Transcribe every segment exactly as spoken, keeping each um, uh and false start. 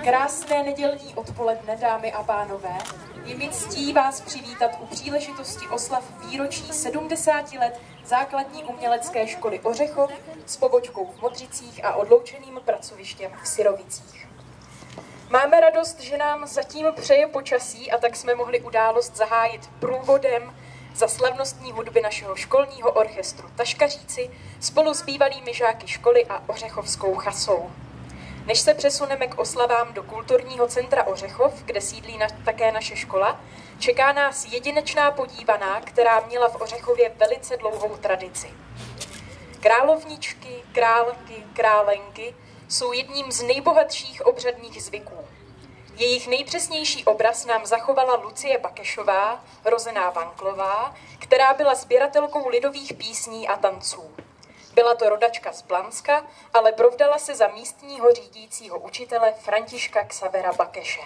Krásné nedělní odpoledne, dámy a pánové. Je mi ctí vás přivítat u příležitosti oslav výročí sedmdesáti let základní umělecké školy Ořechov s pobočkou v Modřicích a odloučeným pracovištěm v Syrovicích. Máme radost, že nám zatím přeje počasí a tak jsme mohli událost zahájit průvodem za slavnostní hudby našeho školního orchestru Taškaříci spolu s bývalými žáky školy a ořechovskou chasou. Než se přesuneme k oslavám do kulturního centra Ořechov, kde sídlí na, také naše škola, čeká nás jedinečná podívaná, která měla v Ořechově velice dlouhou tradici. Královničky, králky, králenky jsou jedním z nejbohatších obřadních zvyků. Jejich nejpřesnější obraz nám zachovala Lucie Bakešová, rozená Vanklová, která byla sběratelkou lidových písní a tanců. Byla to rodačka z Blanska, ale provdala se za místního řídícího učitele Františka Xavera Bakeše.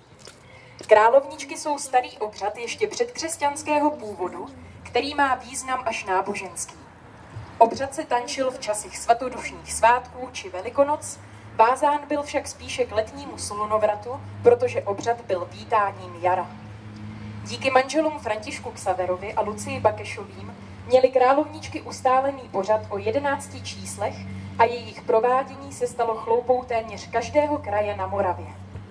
Královničky jsou starý obřad ještě předkřesťanského původu, který má význam až náboženský. Obřad se tančil v časech svatodušních svátků či Velikonoc, vázán byl však spíše k letnímu slunovratu, protože obřad byl vítáním jara. Díky manželům Františku Xaverovi a Lucii Bakešovým měly královničky ustálený pořad o jedenácti číslech a jejich provádění se stalo chloubou téměř každého kraje na Moravě.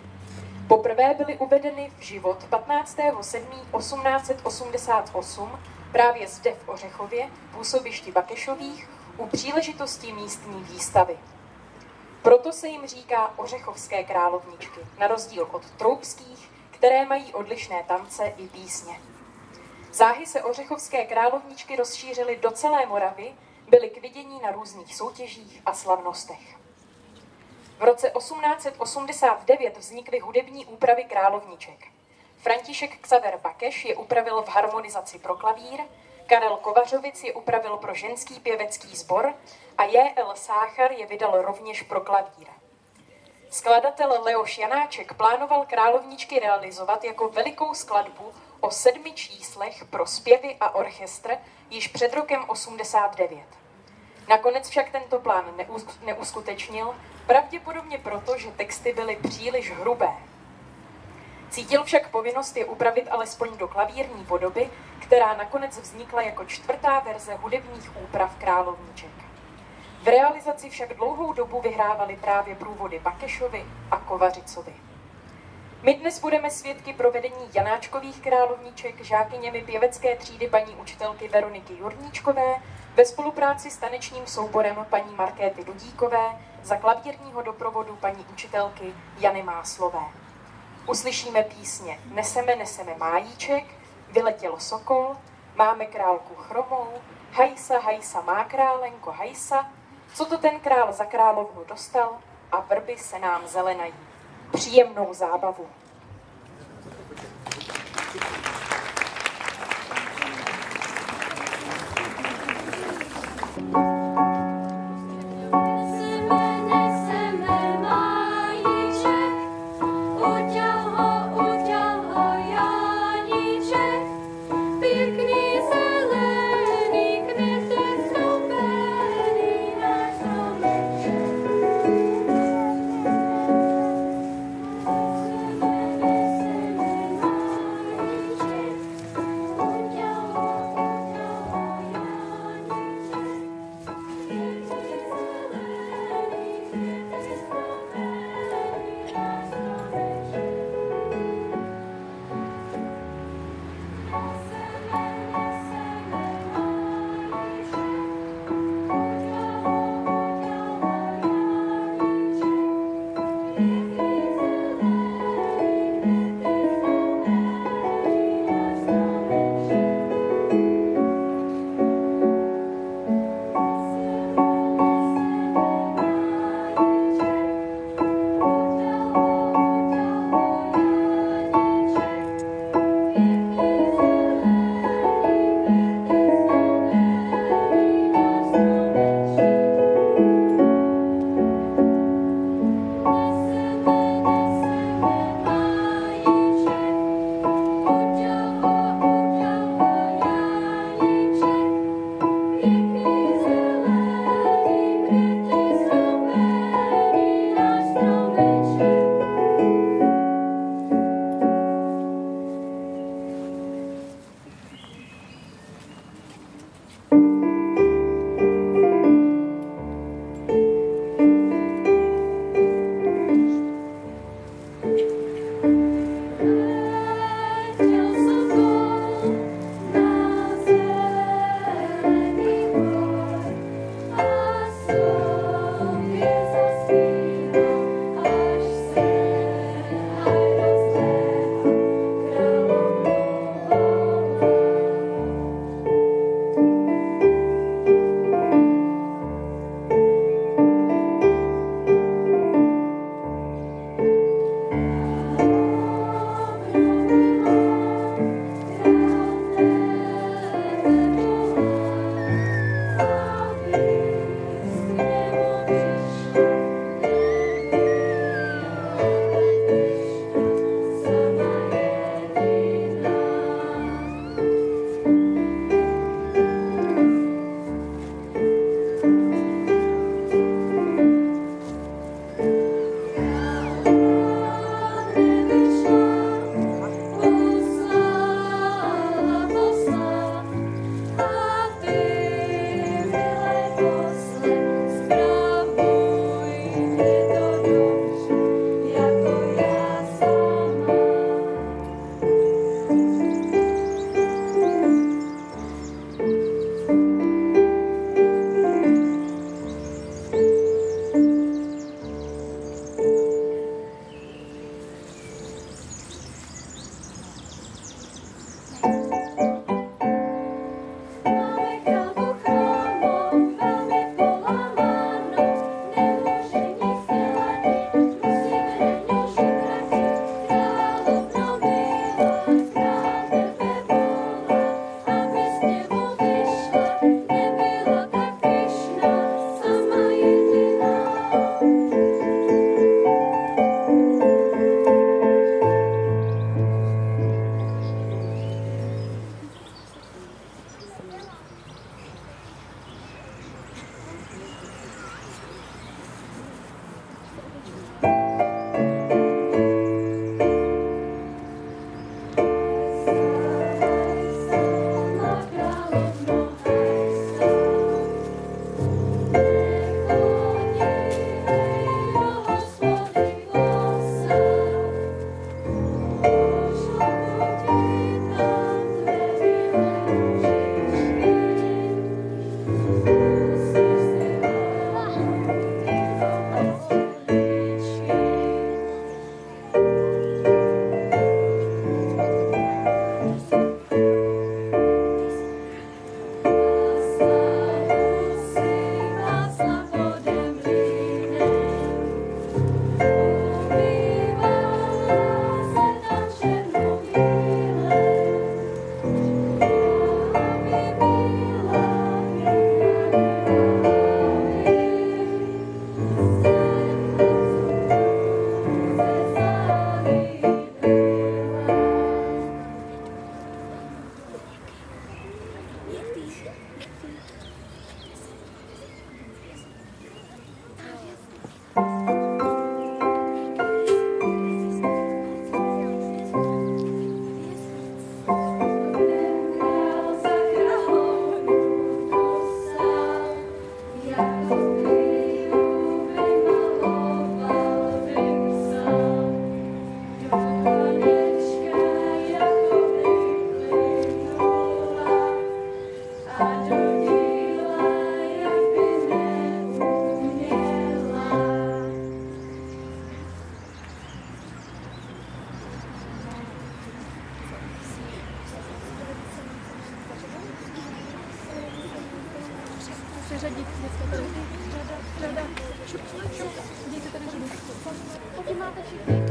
Poprvé byly uvedeny v život patnáctého sedmého osmnáct set osmdesát osm právě zde v Ořechově, působišti Bakešových, u příležitosti místní výstavy. Proto se jim říká ořechovské královničky, na rozdíl od troubských, které mají odlišné tance i písně. Záhy se ořechovské královničky rozšířily do celé Moravy, byly k vidění na různých soutěžích a slavnostech. V roce osmnáct set osmdesát devět vznikly hudební úpravy královniček. František Xaver Bakeš je upravil v harmonizaci pro klavír, Karel Kovařovic je upravil pro ženský pěvecký sbor a J L Sáchar je vydal rovněž pro klavír. Skladatel Leoš Janáček plánoval královničky realizovat jako velikou skladbu o sedmi číslech pro zpěvy a orchestr již před rokem osmdesát devět. Nakonec však tento plán neuskutečnil, pravděpodobně proto, že texty byly příliš hrubé. Cítil však povinnost je upravit alespoň do klavírní podoby, která nakonec vznikla jako čtvrtá verze hudebních úprav královniček. V realizaci však dlouhou dobu vyhrávali právě průvody Bakešovi a Kovařicovi. My dnes budeme svědky provedení Janáčkových královniček žákyněmi pěvecké třídy paní učitelky Veroniky Jurníčkové ve spolupráci s tanečním souborem paní Markéty Dudíkové za klavírního doprovodu paní učitelky Jany Máslové. Uslyšíme písně Neseme, neseme májíček, Vyletěl sokol, Máme králku chromou, Hajsa, hajsa má králenko, hajsa, Co to ten král za královnu dostal a vrby se nám zelenají. Příjemnou zábavu. Thank you. vyřadit děcka tady. Řada, řada. Šup, šup. Dějte tady řadu. Pokud máte všichni.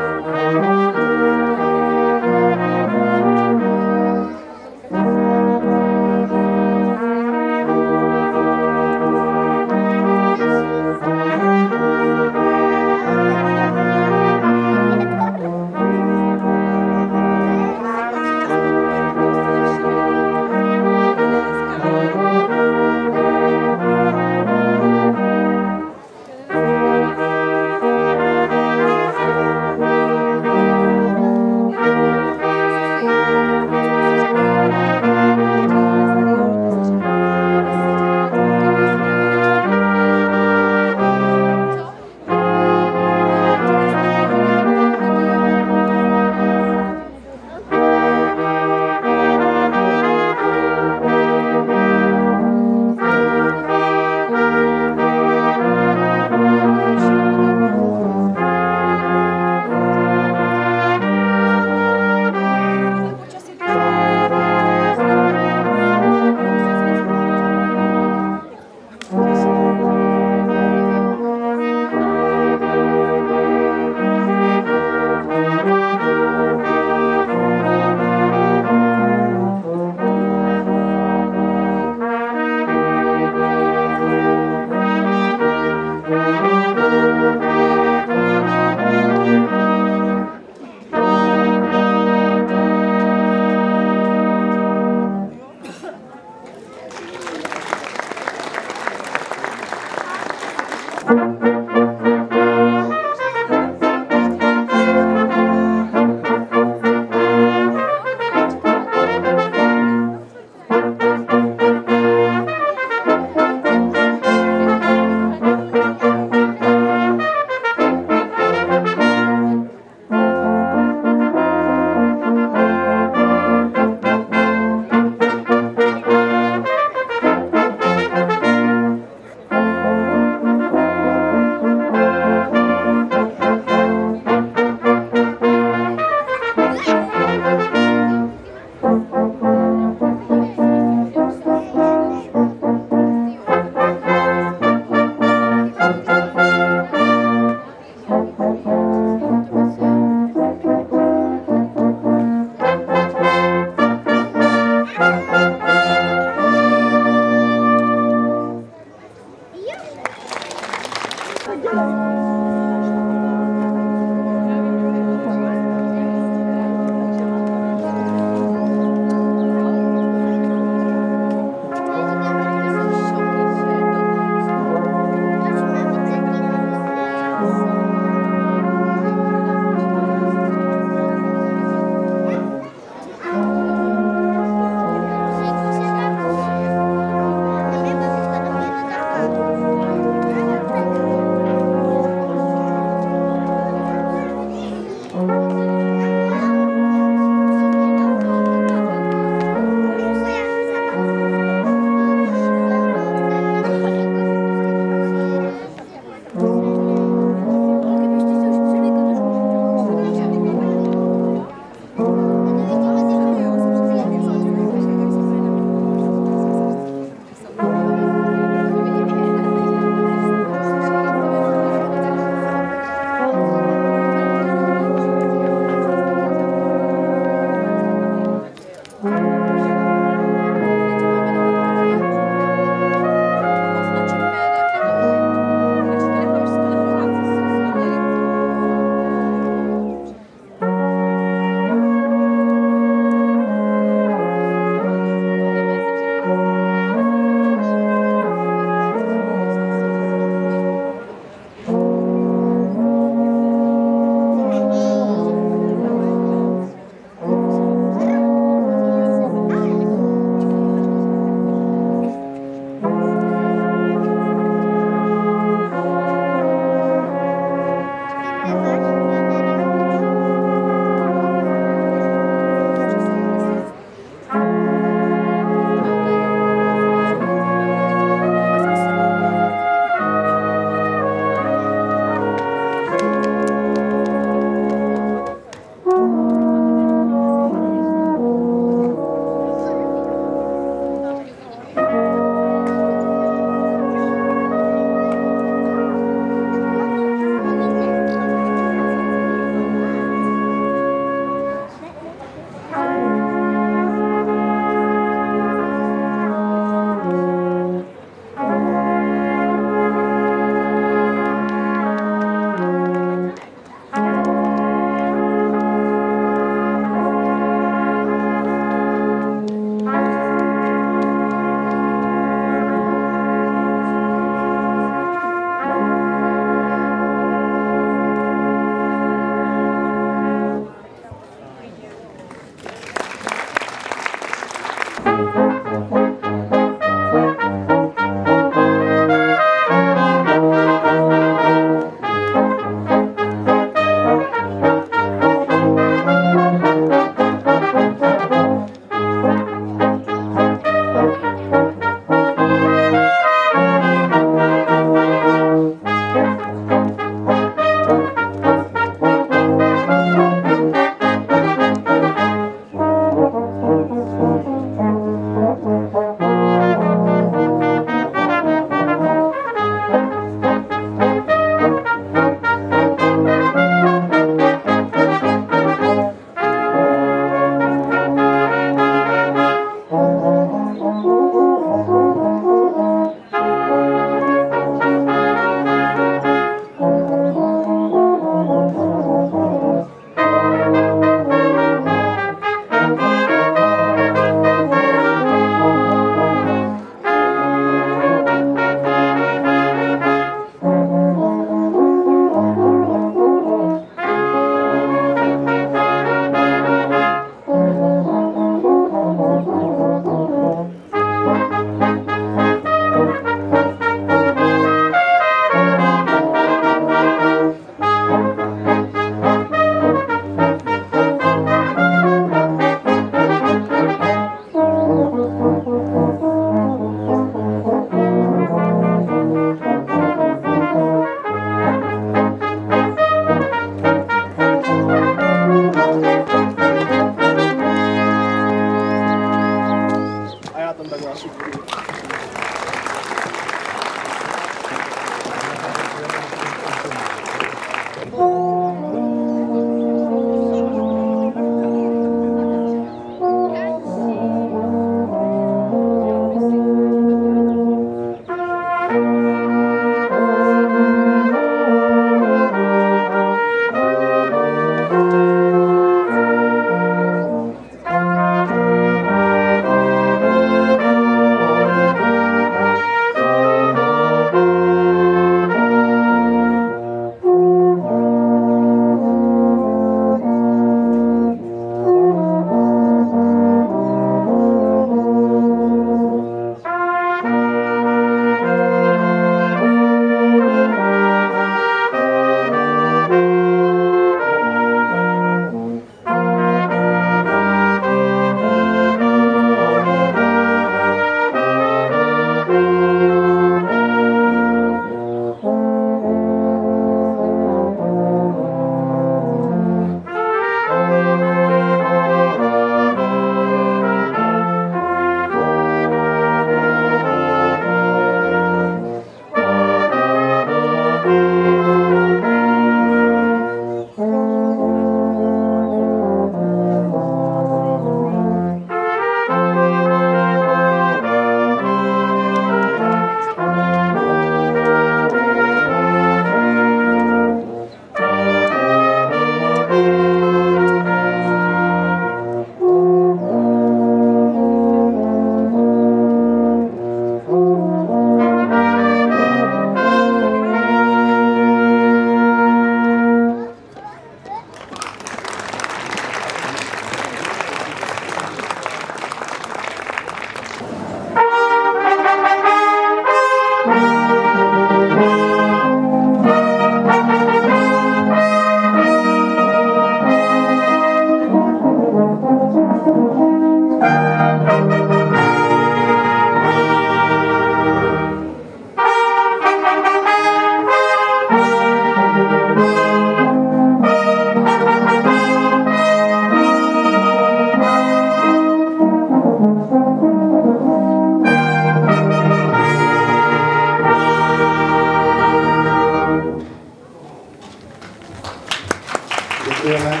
Děkujeme.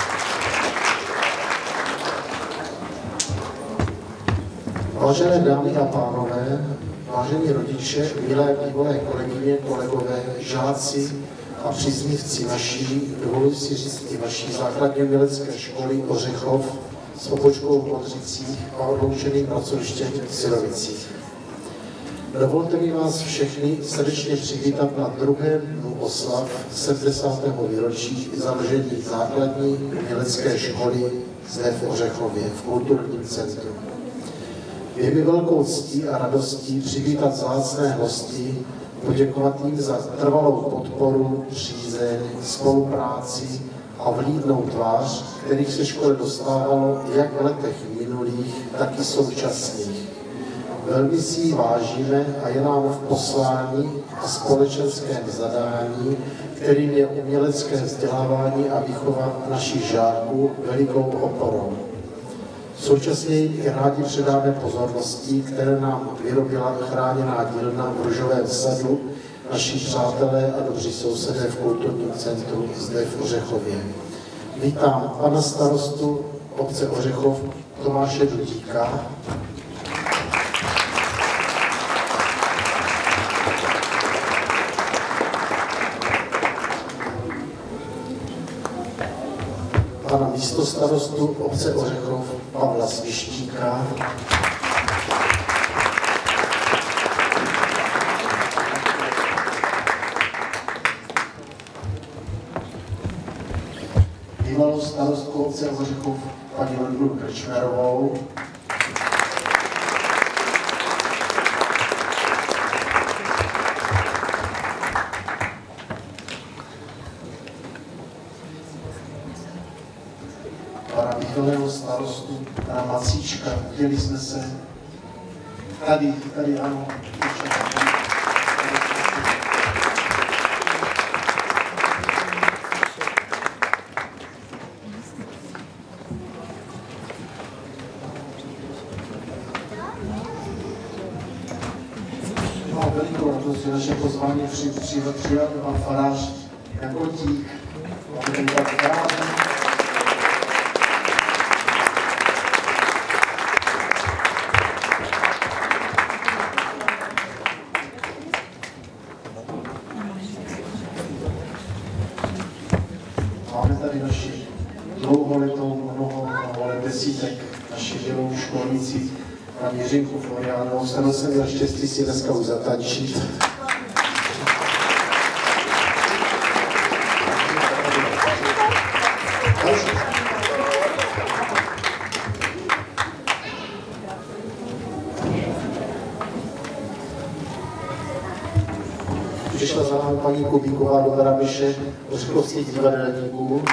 Vážené dámy a pánové, vážení rodiče, milé bývalé kolegyně, kolegové, žáci a příznivci naší, dovoluji si říct i vaší základní umělecké školy Ořechov s pobočkou v Modřicích a odloučeným pracovištěm v Syrovicích. Dovolte mi vás všechny srdečně přivítat na druhém dnu oslav sedmdesátého výročí založení základní umělecké školy zde v Ořechově, v kulturním centru. Je mi velkou ctí a radostí přivítat vzácné hosty, poděkovat jim za trvalou podporu, přízeň, spolupráci a vlídnou tvář, kterých se škole dostávalo jak v letech minulých, tak i současných. Velmi si ji vážíme a je nám v poslání a společenském zadání, kterým je umělecké vzdělávání a výchova našich žáků, velikou oporou. Současně jim i rádi předáme pozornosti, které nám vyrobila chráněná dílna v Růžovém sadu, naši přátelé a dobří sousedé v kulturním centru zde v Ořechově. Vítám pana starostu obce Ořechov Tomáše Dudíka. Pana místostarostu obce Ořechov Pavla Svištíka. Bývalou starostku obce Ořechov paní Ludmilu Krčmerovou. Pana bývalého starostu, pana Macíčka, viděli jsme se. Tady, tady ano. Mám velikou radost, že naše pozvání přijal pan farář Jakotík. Máme tady tak faráře. Máme tady naši dlouholetou, mnoho, mnoho let desítek, naši dělou školníci, paní Jiřinku Floriánovou, s kterou jsem měl štěstí si dneska už zatančit. Přišla za námi paní Kubíková do Hrabiše, ořechovských divadelníků.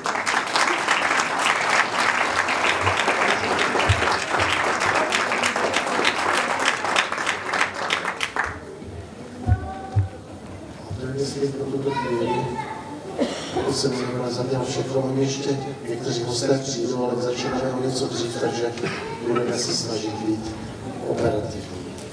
Nevím, jestli pro tuto chvíli, pokud jsem nezapěl všechno, oni ještě někteří hosté přijdou, ale začínáme o něco dřív, takže budeme se snažit být operativní.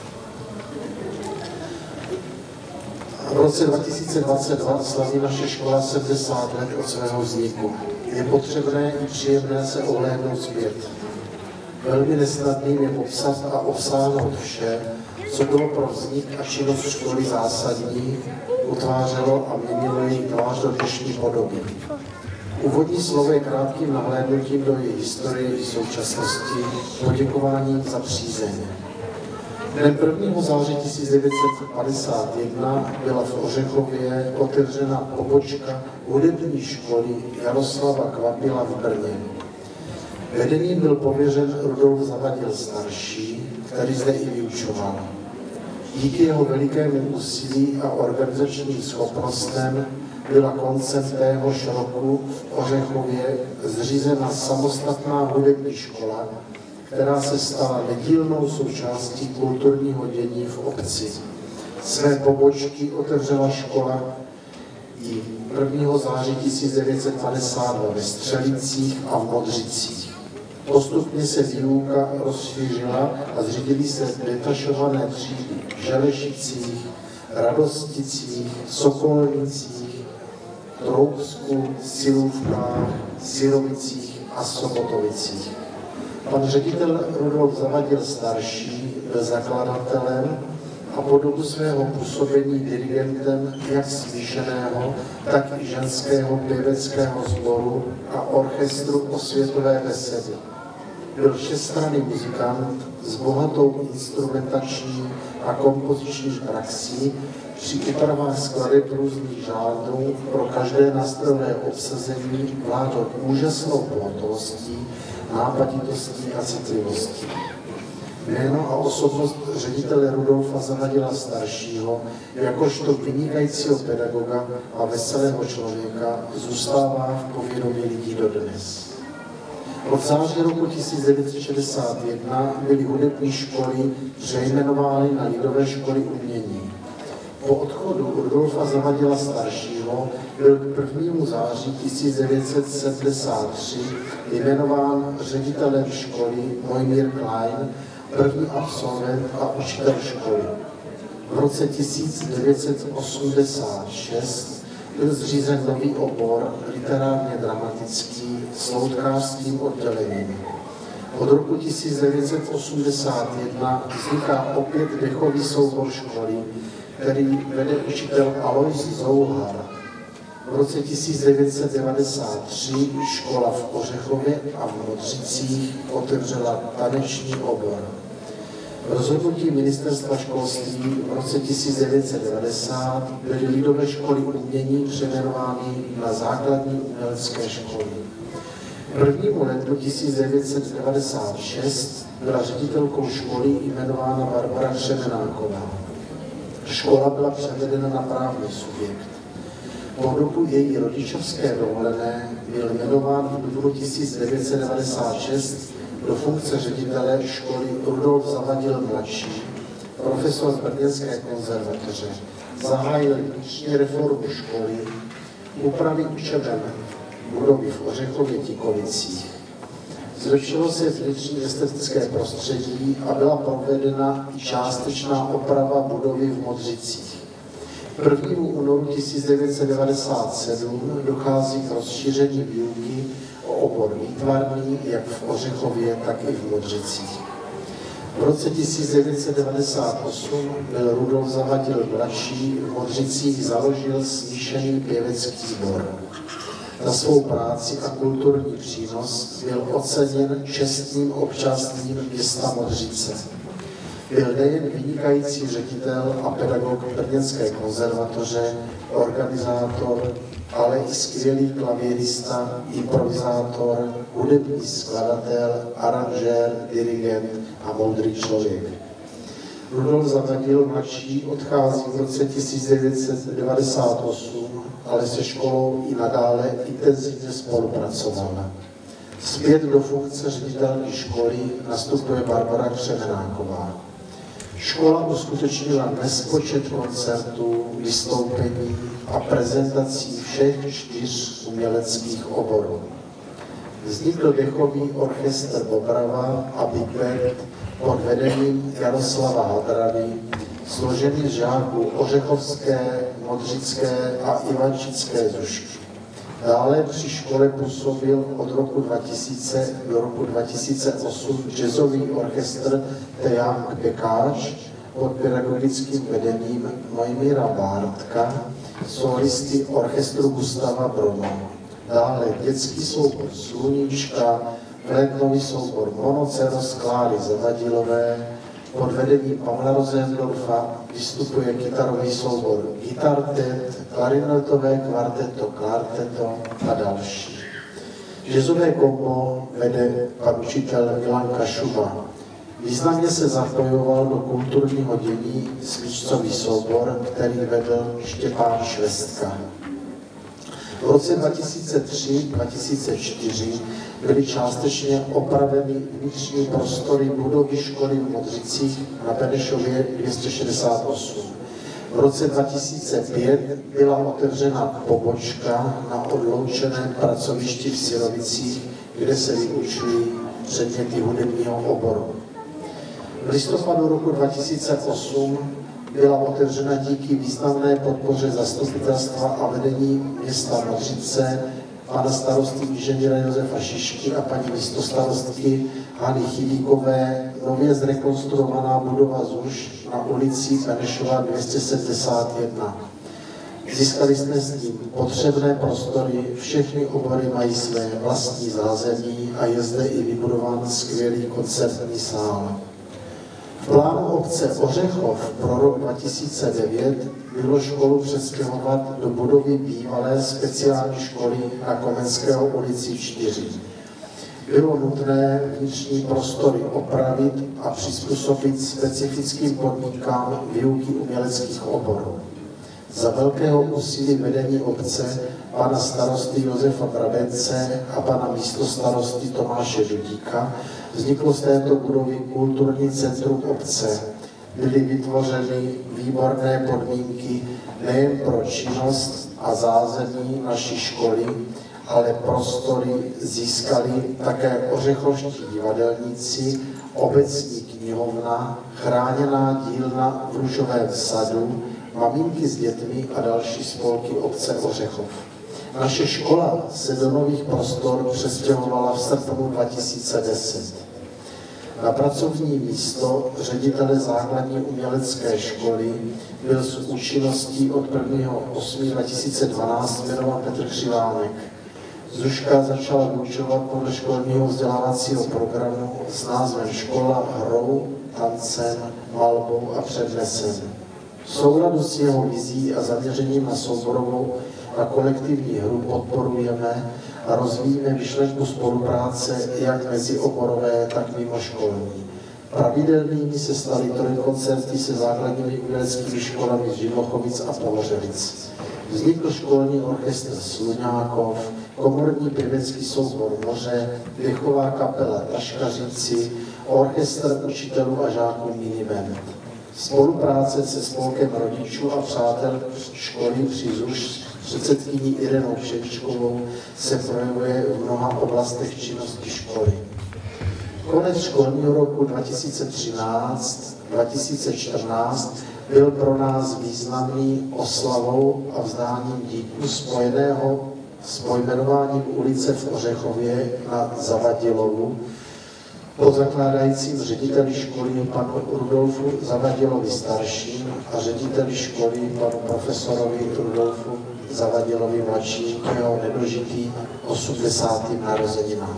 V roce dva tisíce dvacet dva slaví naše škola sedmdesát let od svého vzniku. Je potřebné i příjemné se ohlédnout zpět. Velmi nesnadným je popsat a obsáhnout vše, co bylo pro vznik a činnost školy zásadní, utvářelo a měnilo její tvář do dnešní podoby. Úvodní slovo je krátkým nahlédnutím do její historie i současnosti, poděkováním za přízeň. Dnem prvního září tisíc devět set padesát jedna byla v Ořechově otevřena pobočka hudební školy Jaroslava Kvapila v Brně. Vedením byl pověřen Rudolf Zavadil starší, který zde i vyučoval. Díky jeho velikému úsilí a organizačním schopnostem byla koncem téhož roku v Ořechově zřízena samostatná hudební škola, která se stala nedílnou součástí kulturního dění v obci. Své pobočky otevřela škola i prvního září tisíc devět set padesát dva ve Střelicích a v Modřicích. Postupně se výuka rozšířila a zřídily se detašované třídy v Želešicích, Radosticích, Sokolnicích, Troubsku, Silůvkách, Sirovicích a Sobotovicích. Pan ředitel Rudolf Zavadil starší byl zakladatelem a po dobu svého působení dirigentem jak smíšeného, tak i ženského pěveckého sboru a orchestru Osvětové besedy. Byl všestranný muzikant s bohatou instrumentační a kompoziční praxí při úpravách skladeb různých žánrů pro každé nástrojové obsazení vládl úžasnou pohotovostí, nápaditostí a citlivostí. Jméno a osobnost ředitele Rudolfa Zavadila staršího, jakožto vynikajícího pedagoga a veselého člověka, zůstává v povědomí lidí dodnes. Od září roku tisíc devět set šedesát jedna byly hudební školy přejmenovány na Lidové školy umění. Po odchodu Rudolfa Zavadila staršího byl k prvnímu září tisíc devět set sedmdesát tři jmenován ředitelem školy Mojmír Klein, první absolvent a učitel školy. V roce tisíc devět set osmdesát šest byl zřízen nový obor literárně dramatický s loutkářským oddělením. Od roku tisíc devět set osmdesát jedna vzniká opět dechový soubor školy, který vede učitel Alois Zouhar. V roce tisíc devět set devadesát tři škola v Ořechově a v Modřicích otevřela taneční obor. Rozhodnutí ministerstva školství v roce tisíc devět set devadesát byly Lidové školy umění přejmenovány na základní umělecké školy. prvního ledna tisíc devět set devadesát šest byla ředitelkou školy jmenována Barbara Křemenáková. Škola byla převedena na právní subjekt. Po dobu její rodičovské dovolené byl jmenován v dubnu tisíc devět set devadesát šest do funkce ředitele školy Rudolf Zavadil mladší, profesor z Brněnské konzervatoře. Zahájil vnitřní reformu školy, úpravy učeben budovy v Ořechově Tikovicích. Zlepšilo se vnitřní estetické prostředí a byla provedena i částečná oprava budovy v Modřicích. prvního únoru tisíc devět set devadesát sedm dochází k rozšíření výuky o obor výtvarný jak v Ořechově, tak i v Modřicích. V roce tisíc devět set devadesát osm byl Rudolf Zavadil mladší v Modřicích založil smíšený pěvecký sbor. Za svou práci a kulturní přínos byl oceněn čestným občanstvím města Modřice. Byl nejen vynikající ředitel a pedagog Brněnské konzervatoře, organizátor, ale i skvělý klavírista, improvizátor, hudební skladatel, aranžér, dirigent a moudrý člověk. Rudolf Zavadil mladší odchází v roce tisíc devět set devadesát osm, ale se školou i nadále intenzivně spolupracovala. Zpět do funkce ředitelky školy nastupuje Barbara Křemenáková. Škola uskutečnila nespočet koncertů, vystoupení a prezentací všech čtyř uměleckých oborů. Vznikl dechový orchestr Bobrava a Big Band pod vedením Jaroslava Hadrany, složený z žáků Ořechovské, Modřické a Ivančické zušky. Dále při škole působil od roku dva tisíce do roku dva tisíce osm jazzový orchestr The Young Pekáč pod pedagogickým vedením Mojmíra Bártka, solisty orchestru Gustava Brona. Dále dětský soubor Sluníčka, flétnový soubor Monoceros Kláry Zavadilové, pod vedením Pavla Rozendorfa vystupuje kytarový soubor Gitartet, klarinetové kvarteto Klarteto a další. Jazzové kombo vede pan učitel Milan Kašuba. Významně se zapojoval do kulturního dění smyčcový soubor, který vedl Štěpán Švestka. V roce dva tisíce tři dva tisíce čtyři byly částečně opraveny vnitřní prostory budovy školy v Modřicích na Benešově dvě stě šedesát osm. V roce dva tisíce pět byla otevřena pobočka na odloučeném pracovišti v Sirovicích, kde se vyučují předměty hudebního oboru. V listopadu roku dva tisíce osm byla otevřena díky významné podpoře zastupitelstva a vedení města Modřice, pana starosty inženýra Josefa Šišky a paní místostarostky Hany Chybíkové nově zrekonstruovaná budova ZUŠ na ulici Benešova dvě stě sedmdesát jedna. Získali jsme s tím potřebné prostory, všechny obory mají své vlastní zázemí a je zde i vybudován skvělý koncertní sál. V plánu obce Ořechov pro rok dva tisíce devět bylo školu přestěhovat do budovy bývalé speciální školy na Komenského ulici čtyři. Bylo nutné vnitřní prostory opravit a přizpůsobit specifickým podmínkám výuky uměleckých oborů. Za velkého úsilí vedení obce pana starosty Josefa Brabence a pana místostarosty Tomáše Dudíka vzniklo z této budovy kulturní centrum obce. Byly vytvořeny výborné podmínky nejen pro činnost a zázemí naší školy, ale prostory získali také ořechovští divadelníci, obecní knihovna, chráněná dílna v Růžovém sadu, maminky s dětmi a další spolky obce Ořechov. Naše škola se do nových prostor přestěhovala v srpnu dva tisíce deset. Na pracovní místo ředitele základní umělecké školy byl s účinností od prvního osmého dva tisíce dvanáct jmenován Petr Křivánek. Zuška začala vyučovat podle školního vzdělávacího programu s názvem Škola hrou, tancem, malbou a přednesem. V souladu s jeho vizí a zaměřením na souborovou a kolektivní hru podporujeme a rozvíjíme myšlenku spolupráce jak mezioborové, tak mimoškolní. Pravidelnými se staly trojkoncerty se základními uměleckými školami z Židlochovic a Pohořelic. Vznikl školní orchestr Sluňákov, komorní pěvecký soubor Moře, dechová kapela Taškaříci, orchestr učitelů a žáků Miniband. Spolupráce se spolkem rodičů a přátel školy při ZUŠ předsedkyní Irenou Vševičkovou se projevuje v mnoha oblastech činnosti školy. Konec školního roku dva tisíce třináct dva tisíce čtrnáct byl pro nás významný oslavou a vzdáním díku spojeného s pojmenováním ulice v Ořechově na Zavadilovu po zakládajícím řediteli školy panu Rudolfu Zavadilovi starším a řediteli školy panu profesorovi Rudolfu Zavadilovi mladším k jeho nedožitým osmdesátým narozeninám.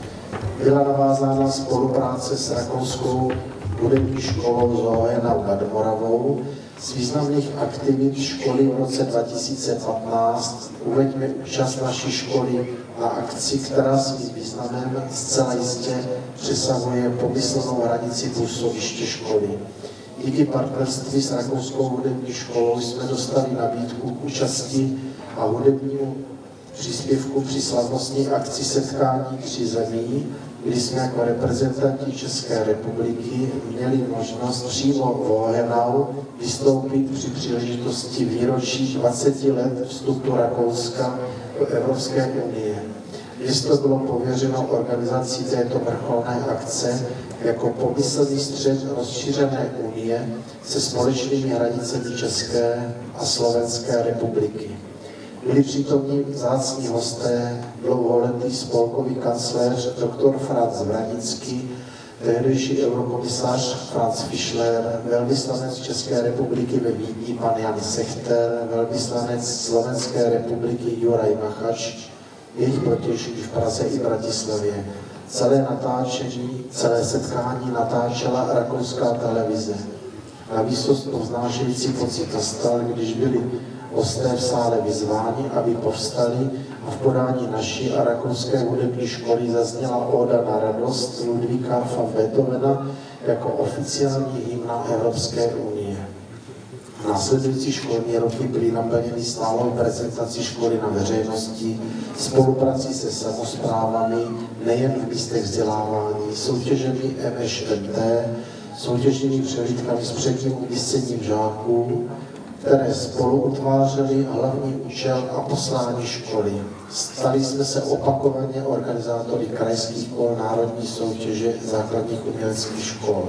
Byla navázána spolupráce s rakouskou hudební školou Zohenou nad Moravou. Z významných aktivit školy v roce dva tisíce patnáct uveďme účast naší školy na akci, která svým významem zcela jistě přesahuje pomyslnou hranici působiště školy. Díky partnerství s rakouskou hudební školou jsme dostali nabídku k účasti a hudebnímu příspěvku při slavnostní akci setkání tří zemí, kdy jsme jako reprezentanti České republiky měli možnost přímo v Hohenau vystoupit při příležitosti výročí dvacet let vstupu Rakouska do Evropské unie. Město bylo pověřeno organizací této vrcholné akce jako pomyslný střed rozšířené unie se společnými hranicemi České a Slovenské republiky. Byli přítomní vzácní hosté, dlouholetý spolkový kancléř doktor Franz Vranický, tehdejší eurokomisař Franz Fischler, velvyslanec České republiky ve Vídni pan Jan Sechter, velvyslanec Slovenské republiky Juraj Machač, jejich protějšky v Praze i Bratislavě. Celé natáčení, celé setkání natáčela rakouská televize. Na výsost povznášející pocit nastal, když byli hosté v sále vyzváni, aby povstali a v podání naší a rakouské hudební školy zazněla óda na radost Ludvíka van Beethovena jako oficiální hymna Evropské unie. Následující školní roky byly naplněny stálou prezentací školy na veřejnosti, spoluprací se samosprávami, nejen v místech vzdělávání, soutěžemi M Š M T, soutěžními přehlídkami s předním umístěním žáků, které spolu utvářely hlavní účel a poslání školy. Stali jsme se opakovaně organizátory krajských kol národní soutěže základních uměleckých škol.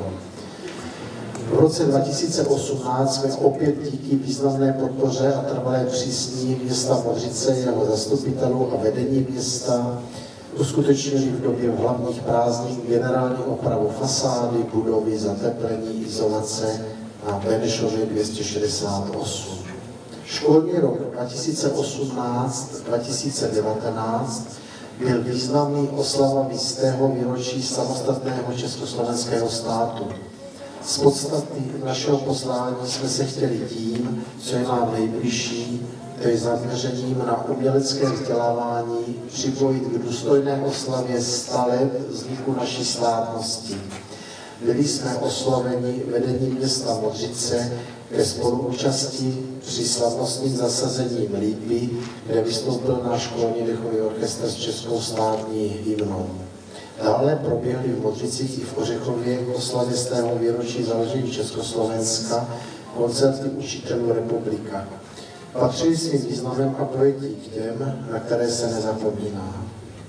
V roce dva tisíce osmnáct jsme opět díky významné podpoře a trvalé přísní města Modřice, jeho zastupitelů a vedení města uskutečnili v době hlavních prázdnin generální opravu fasády, budovy, zateplení, izolace na Benešově dvě stě šedesát osm. Školní rok dva tisíce osmnáct dva tisíce devatenáct byl významný oslava jistého výročí samostatného československého státu. Z podstaty našeho poslání jsme se chtěli tím, co je nám nejbližší, to je zaměřením na umělecké vzdělávání, připojit k důstojné oslavě sta let vzniku naší státnosti. Byli jsme osloveni vedením města Modřice ke spoluúčasti při slavnostním zasazení Lípy, kde vystoupil náš školní dechový orchestr s českou státní hymnou. Dále proběhly v Modřicích i v Ořechově k oslavě stého výročí založení Československa koncerty učitelů republika. Patří svým významem a pojetí k těm, na které se nezapomíná.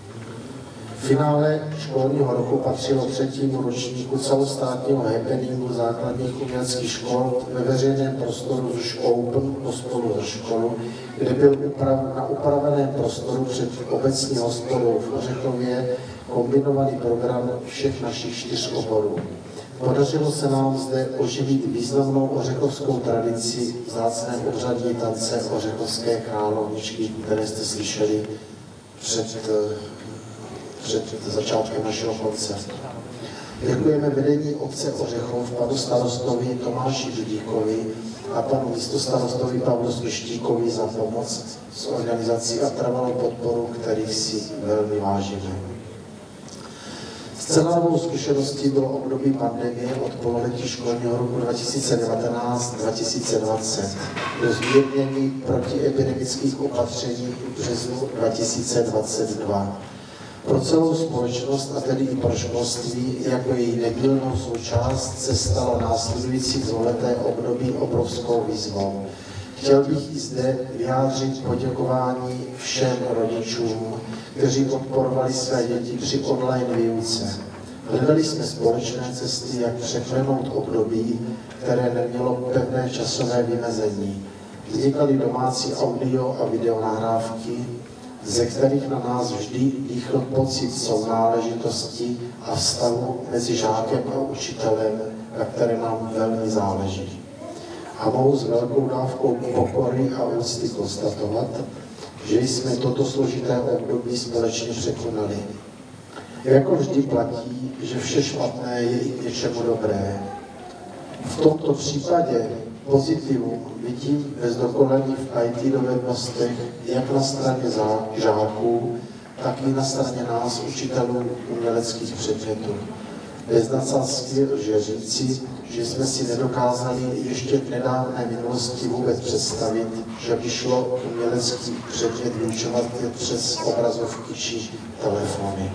V finále školního roku patřilo třetímu ročníku celostátního happeningu základních uměleckých škol ve veřejném prostoru Řž Open Hospolu do školu, kde byl uprav, na upraveném prostoru před obecní hospodou v Ořechově kombinovaný program všech našich čtyř oborů. Podařilo se nám zde oživit významnou ořechovskou tradici vzácné obřadní tance ořechovské královničky, které jste slyšeli před, před začátkem našeho koncertu. Děkujeme vedení obce Ořechov, panu starostovi Tomáši Dudíkovi a panu místostarostovi Pavlu Smištíkovi za pomoc s organizací a trvalou podporu, kterých si velmi vážíme. Zcela novou zkušeností bylo období pandemie od pololetí školního roku dva tisíce devatenáct dva tisíce dvacet do zmírnění protiepidemických opatření v březnu dva tisíce dvacet dva. Pro celou společnost, a tedy i pro školství, jako její nedílnou součást, se stalo následující dvouleté období obrovskou výzvou. Chtěl bych i zde vyjádřit poděkování všem rodičům, kteří podporovali své děti při online výuce. Hledali jsme společné cesty, jak překlenout období, které nemělo pevné časové vymezení. Vznikaly domácí audio a videonahrávky, ze kterých na nás vždy dýchl pocit sounáležitosti a vztahu mezi žákem a učitelem, na které nám velmi záleží. A mohu s velkou dávkou pokory a úcty konstatovat, že jsme toto složité období společně překonali. Jako vždy platí, že vše špatné je i k něčemu dobré. V tomto případě pozitivu vidím ve zdokonalení v í té dovednostech jak na straně žáků, tak i na straně nás, učitelů uměleckých předmětů. Bez nadsázky lže říci, že jsme si nedokázali ještě v nedávné minulosti vůbec představit, že by šlo umělecký předmět vyučovat přes obrazovky či telefony.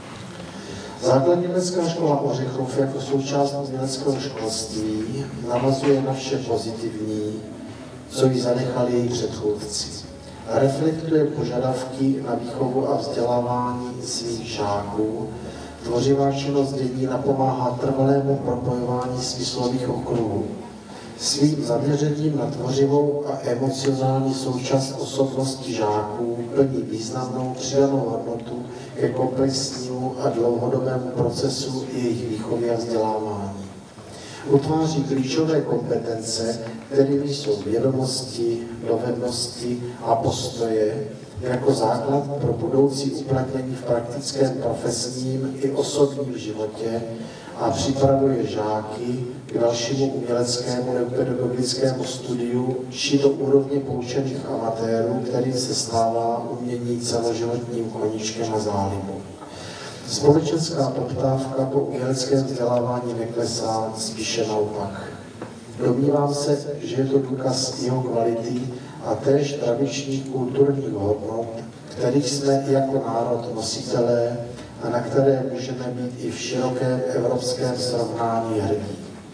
Základní umělecká škola Ořechov jako součást uměleckého školství navazuje na vše pozitivní, co jí zanechali její předchůdci. Reflektuje požadavky na výchovu a vzdělávání svých žáků. Tvořivá činnost dětí napomáhá trvalému propojování smyslových okruhů. Svým zaměřením na tvořivou a emocionální součást osobnosti žáků plní významnou přidanou hodnotu ke komplexnímu a dlouhodobému procesu jejich výchovy a vzdělávání. Utváří klíčové kompetence, kterými jsou vědomosti, dovednosti a postoje, jako základ pro budoucí uplatnění v praktickém, profesním i osobním životě a připravuje žáky k dalšímu uměleckému nebo pedagogickému studiu či do úrovně poučených amatérů, kterým se stává umění celoživotním koníčkem a zálibou. Společenská poptávka po uměleckém vzdělávání neklesá, spíše naopak. Domnívám se, že je to důkaz jeho kvality a též tradičních kulturních hodnot, kterých jsme jako národ nositelé a na které můžeme být i v širokém evropském srovnání hrdí.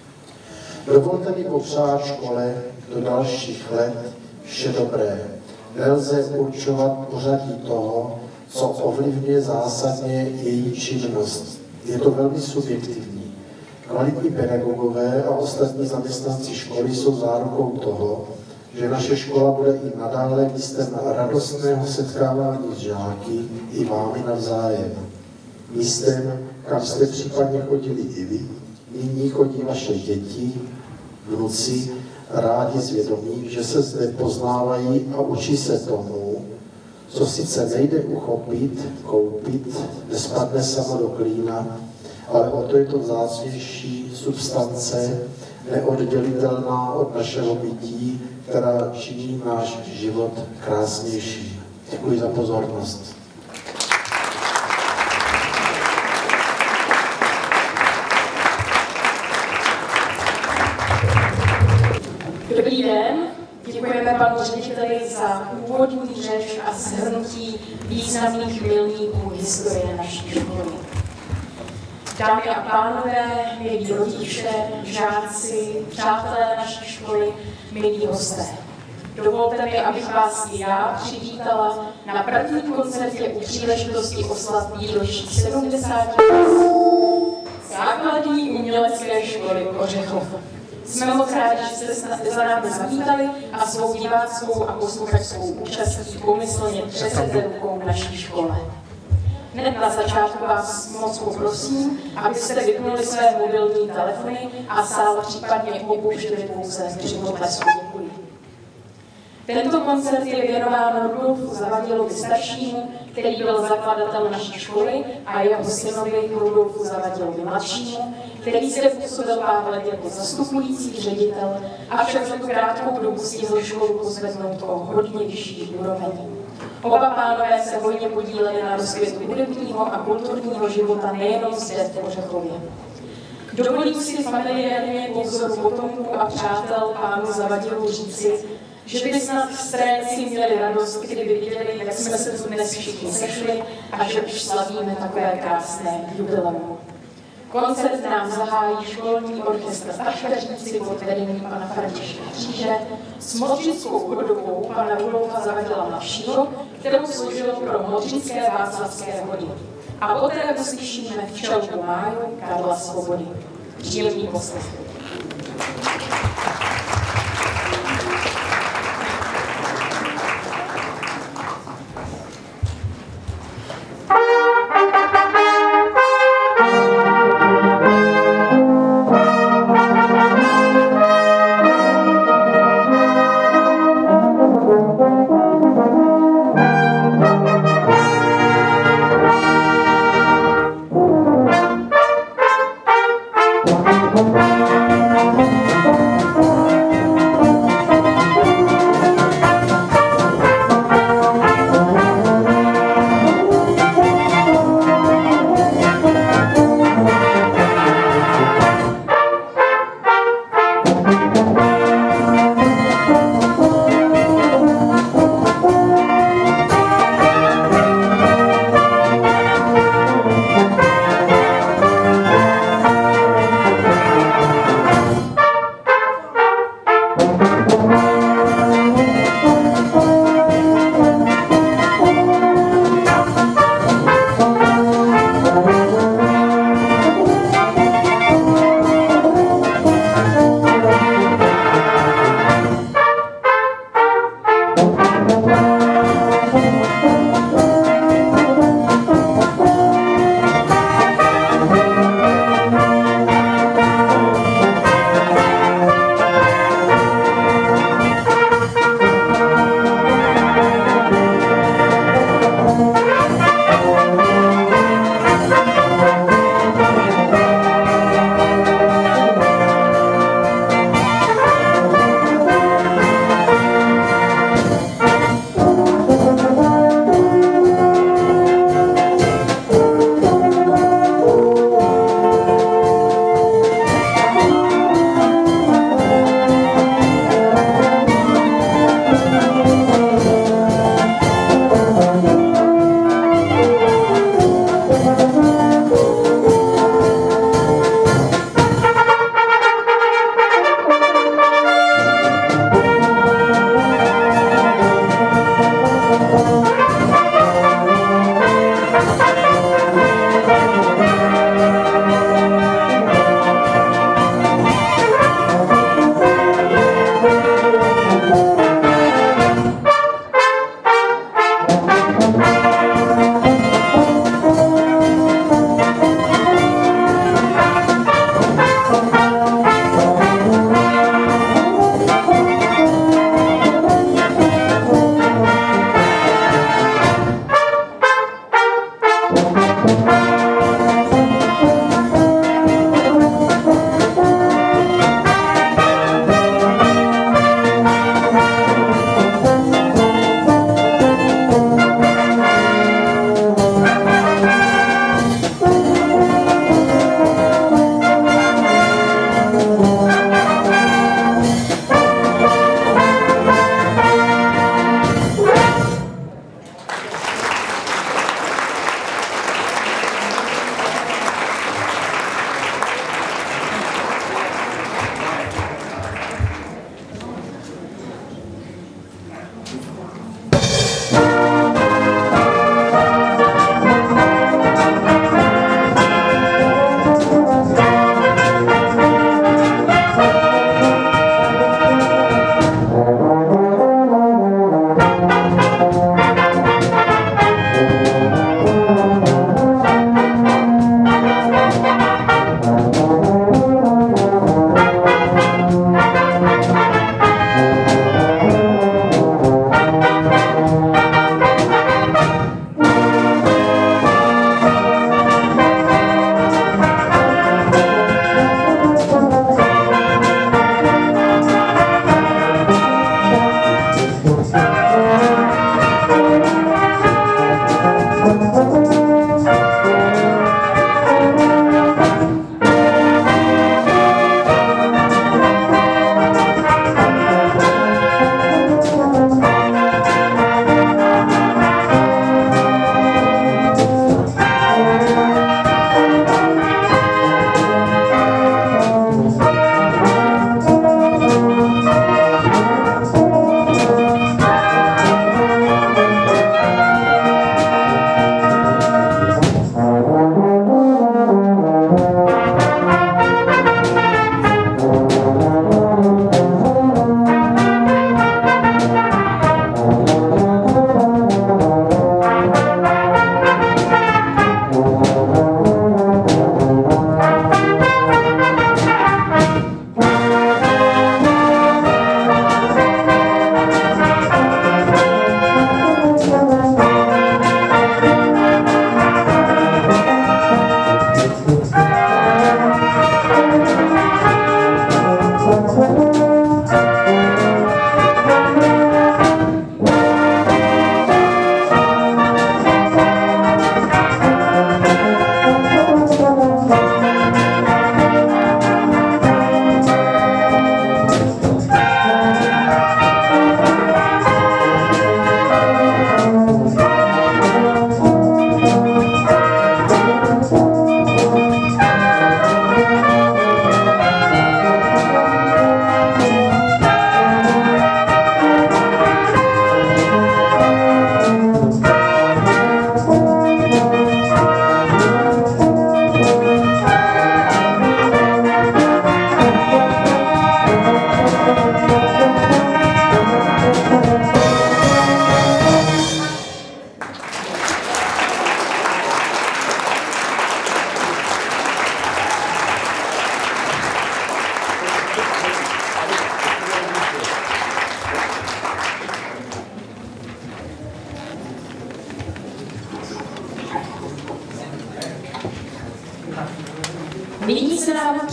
Dovolte mi popřát škole do dalších let vše dobré. Nelze určovat pořadí toho, co ovlivňuje zásadně její činnost. Je to velmi subjektivní. Kvalitní pedagogové a ostatní zaměstnanci školy jsou zárukou toho, že naše škola bude i nadále místem radostného setkávání s žáky i vámi navzájem. Místem, kam jste případně chodili i vy, nyní chodí vaše děti, vnuci, rádi zvědomí, že se zde poznávají a učí se tomu, co sice nejde uchopit, koupit, nespadne samo do klína, ale o to je to vzácnější z substance, neoddělitelná od našeho bytí, která činí náš život krásnější. Děkuji za pozornost. Dobrý den, děkujeme panu řediteli za úvodní řeč a shrnutí významných milníků historie naší školy. Dámy a pánové, milí rodiče, žáci, přátelé naší školy, milí hosté. Dovolte mi, abych vás i já přivítala na prvním koncertě u příležitosti oslav výročí sedmdesáti let základní umělecké školy Ořechov. Jsme moc rádi, že jste za námi zavítali a svou diváckou a posluchačskou účastí pomyslně třesete rukou naší škole. Hned na začátku vás moc poprosím, abyste vypnuli své mobilní telefony a sál případně opouštěli pouze při potlesku. Děkuji. Tento koncert je věnován Rudolfu Zavadilovi staršímu, který byl zakladatel naší školy, a jeho synovi Rudolfu Zavadilovi mladšímu, který zde působil pár let jako zastupující ředitel, avšak za tu krátkou dobu stihl školu pozvednout o hodně vyšší úroveň. Oba pánové se hojně podíleli na rozkvětu hudebního a kulturního života nejenom zde v Ořechově. Dovolím si familiárně po vzoru potomků a přátel pánu Zavadilů říci, že by snad stránci měli radost, kdyby viděli, jak jsme se tu dnes všichni sešli a že už slavíme takové krásné jubileum. Koncert nám zahájí školní orchestr Taškaříci pod vedením pana Františka Kříže s modřickou hudbou pana Rudolfa Zavadila mladšího, kterou složil pro modřické václavské hody. A poté uslyšíme Včelku máju Karla Svobody. Příjemný poslech.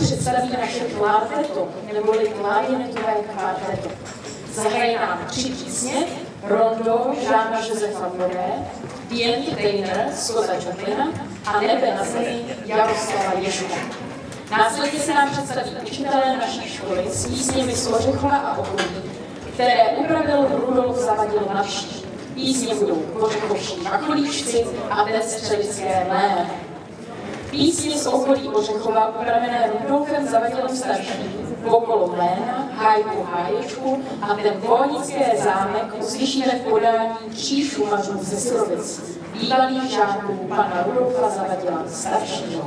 představí naše kvarteto, neboli klarinetové kvarteto. Zahraje nám tři písně, Rondo Žána Josefa Boré, The Entertainer Scotta Joplina a Nebe na zemi Jaroslava Ježka. Následně se nám představí učitelé naší školy s písněmi z Ořechova a okolí, které upravil Rudolf Zavadil Mladší. Písně budou Ořechovští macholíčci a ten střelické mléne. Písně z okolí Ořechova upravené Rudolfem Zavadilem Starším, Okolo mléna, Hájku Háječku a ten Vohonické zámek uslyšíme v podání tří šumařů ze Surovic, bývalých žáků pana Rudolfa Zavadila Staršího.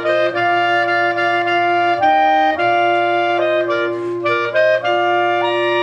Thank you.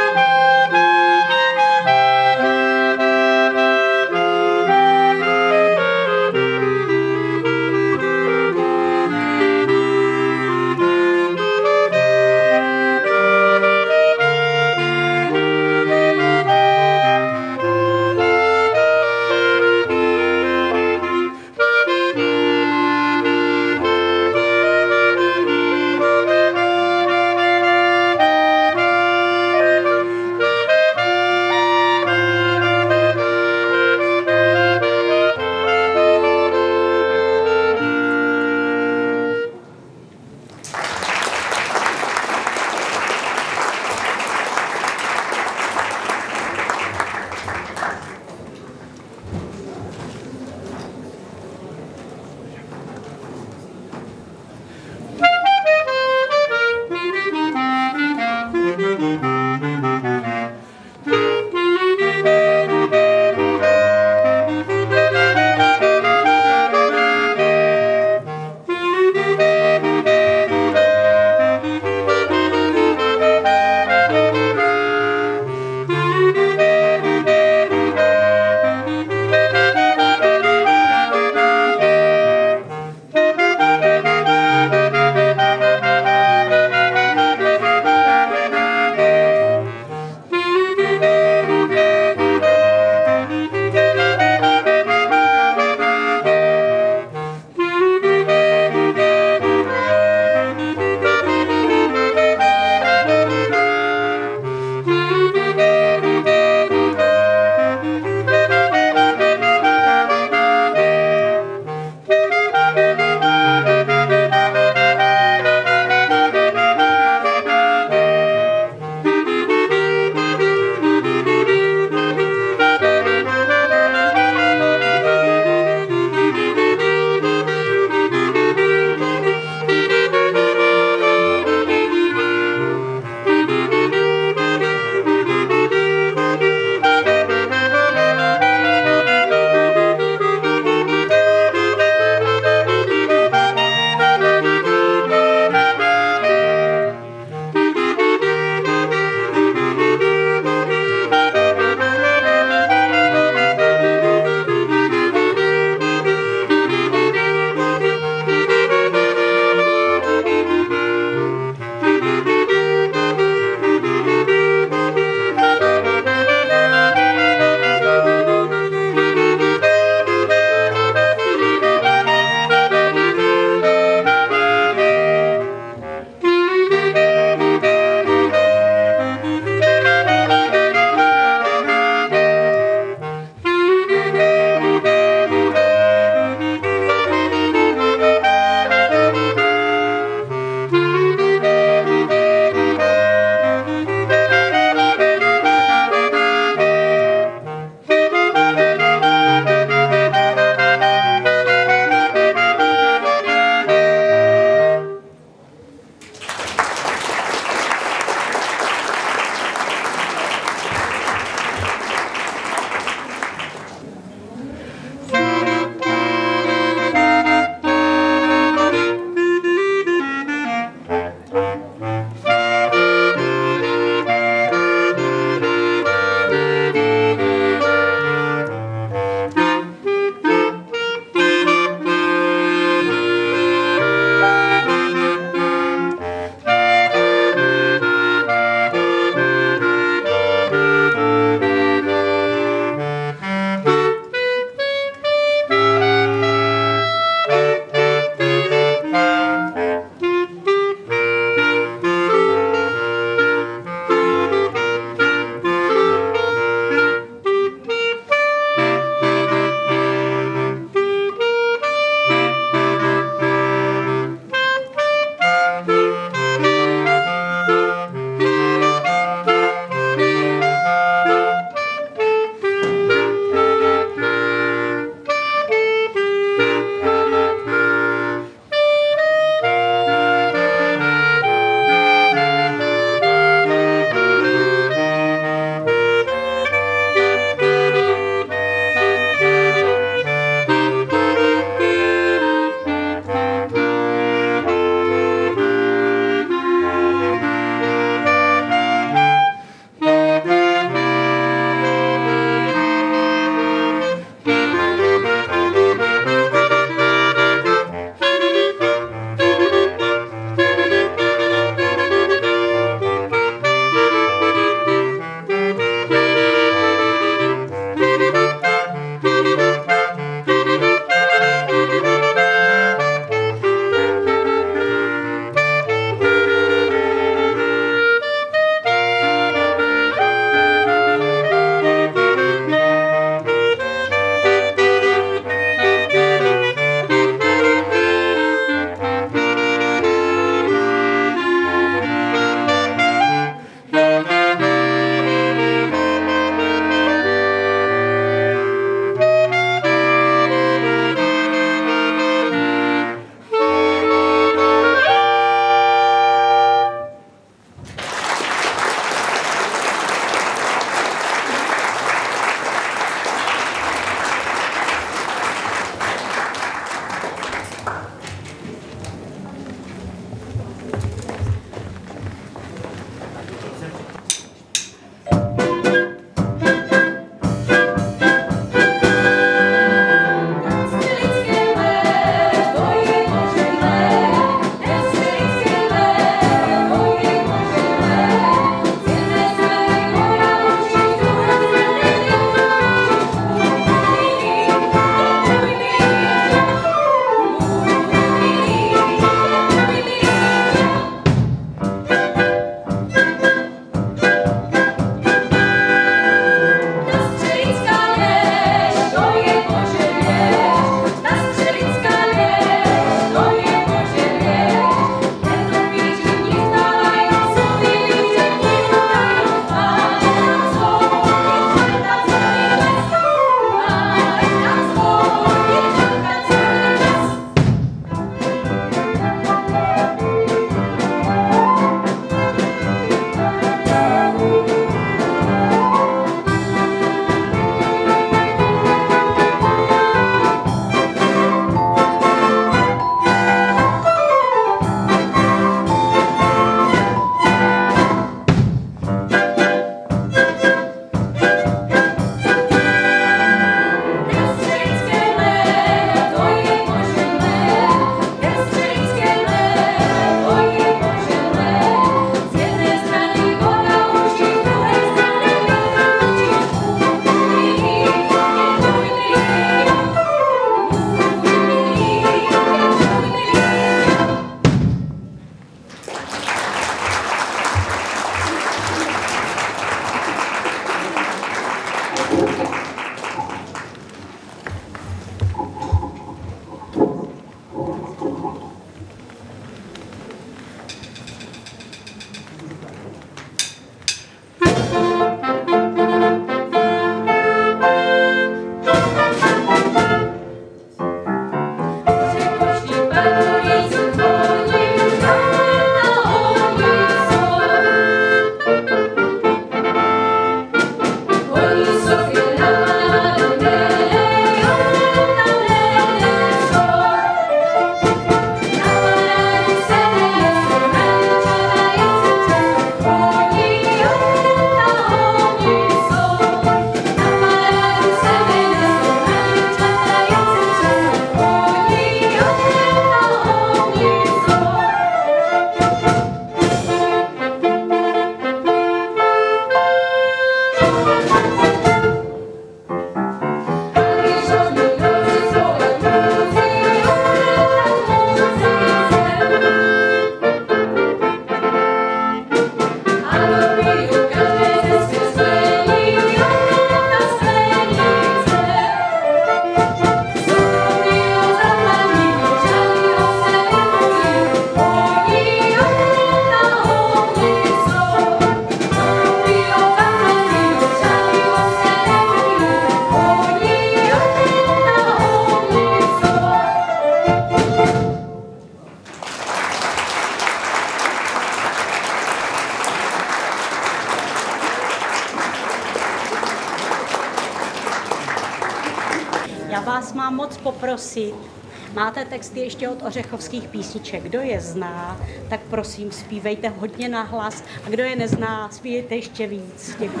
Já vás mám moc poprosit, máte texty ještě od ořechovských písniček. Kdo je zná, tak prosím zpívejte hodně nahlas a kdo je nezná, zpívejte ještě víc. Děkuji.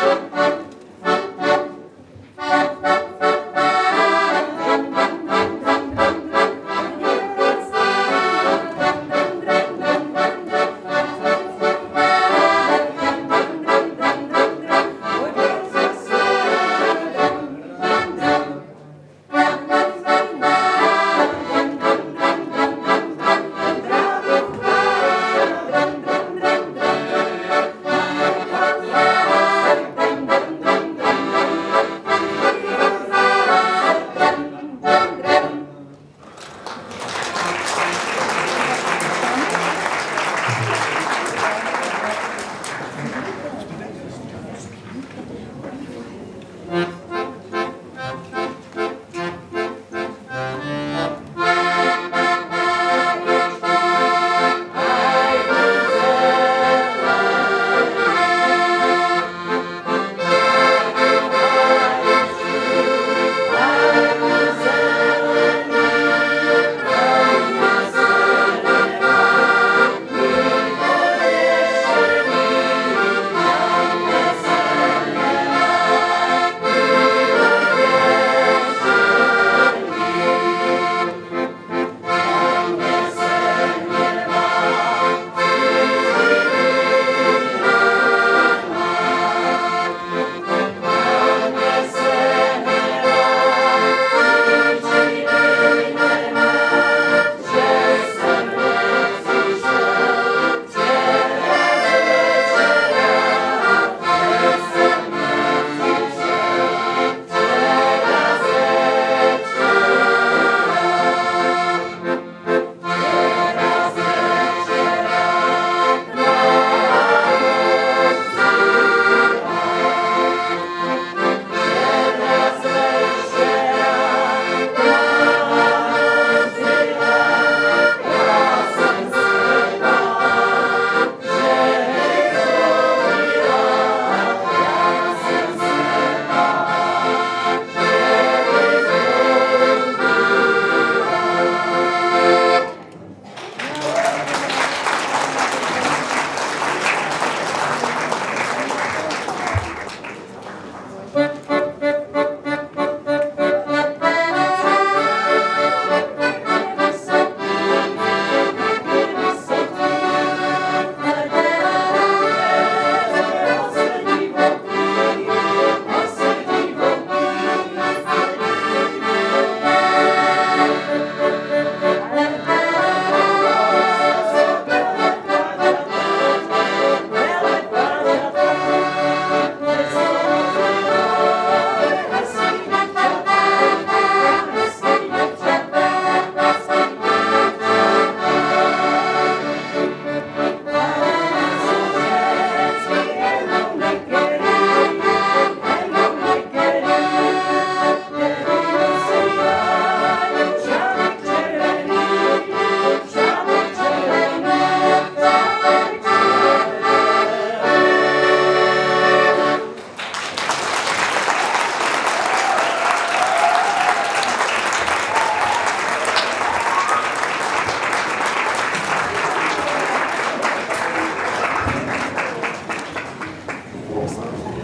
Thank you.